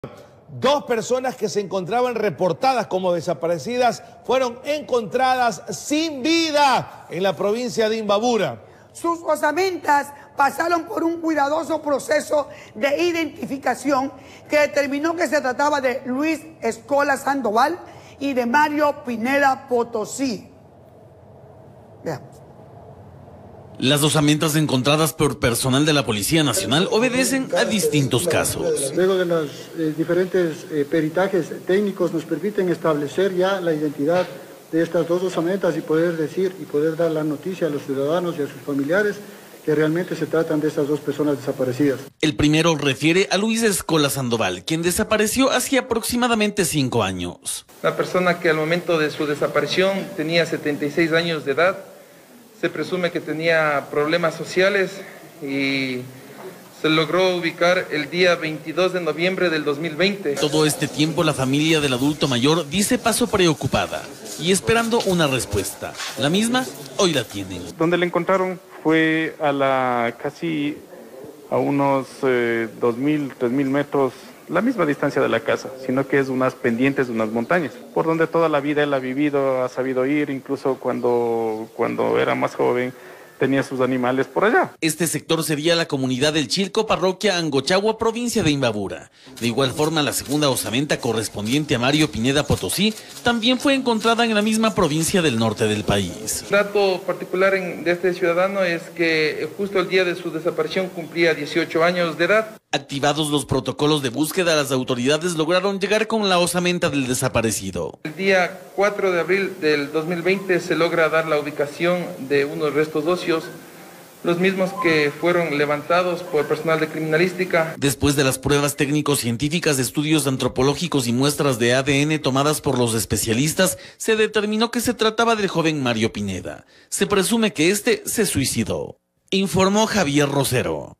Dos personas que se encontraban reportadas como desaparecidas fueron encontradas sin vida en la provincia de Imbabura. Sus osamentas pasaron por un cuidadoso proceso de identificación que determinó que se trataba de Luis Escola Sandoval y de Mario Pineda Potosí. Veamos. Las osamentas encontradas por personal de la Policía Nacional obedecen a distintos casos. Luego de los diferentes peritajes técnicos nos permiten establecer ya la identidad de estas dos osamentas y poder decir y poder dar la noticia a los ciudadanos y a sus familiares que realmente se tratan de estas dos personas desaparecidas. El primero refiere a Luis Escola Sandoval, quien desapareció hace aproximadamente 5 años. Una persona que al momento de su desaparición tenía 76 años de edad. Se presume que tenía problemas sociales y se logró ubicar el día 22 de noviembre del 2020. Todo este tiempo la familia del adulto mayor dice pasó preocupada y esperando una respuesta. La misma hoy la tienen. Donde la encontraron fue casi a unos 2.000, 3.000 metros, la misma distancia de la casa, sino que es unas pendientes de unas montañas, por donde toda la vida él ha vivido, ha sabido ir, incluso cuando era más joven, tenía sus animales por allá. Este sector sería la comunidad del Chilco, parroquia Angochagua, provincia de Imbabura. De igual forma, la segunda osamenta correspondiente a Mario Pineda Potosí también fue encontrada en la misma provincia del norte del país. Un dato particular de este ciudadano es que justo el día de su desaparición cumplía 18 años de edad. Activados los protocolos de búsqueda, las autoridades lograron llegar con la osamenta del desaparecido. El día 4 de abril del 2020 se logra dar la ubicación de unos restos óseos, los mismos que fueron levantados por personal de criminalística. Después de las pruebas técnico-científicas, estudios antropológicos y muestras de ADN tomadas por los especialistas, se determinó que se trataba del joven Mario Pineda. Se presume que este se suicidó, informó Javier Rosero.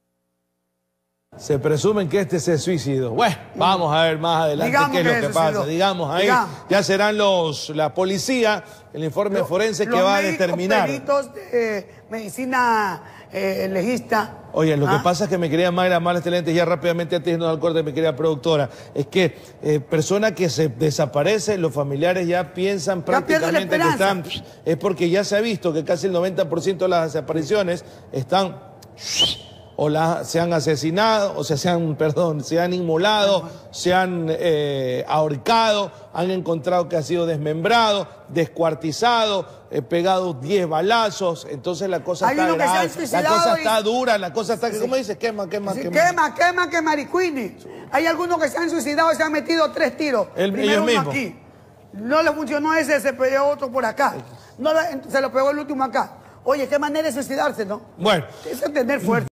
Se presumen que este se suicidó. Bueno, vamos a ver más adelante qué es lo que pasa. Digamos ahí, ya serán la policía, el informe forense que va a determinar. Los peritos de medicina legista. Oye, lo que pasa es que me quería Mayra Males Excelentes, ya rápidamente antes de irnos al corte, mi querida productora, es que persona que se desaparece, los familiares ya piensan prácticamente que están, es porque ya se ha visto que casi el 90% de las desapariciones están o se han asesinado, o sea, se han inmolado, se han ahorcado, han encontrado que ha sido desmembrado, descuartizado, pegado 10 balazos, entonces la cosa está grave, la cosa está dura, la cosa está, ¿cómo dice? Quema. Que maricuini. Hay algunos que se han suicidado y se han metido 3 tiros. Primero uno aquí. No le funcionó ese, se pegó otro por acá. No, se lo pegó el último acá. Oye, qué manera de suicidarse, ¿no? Bueno. Eso es tener fuerza.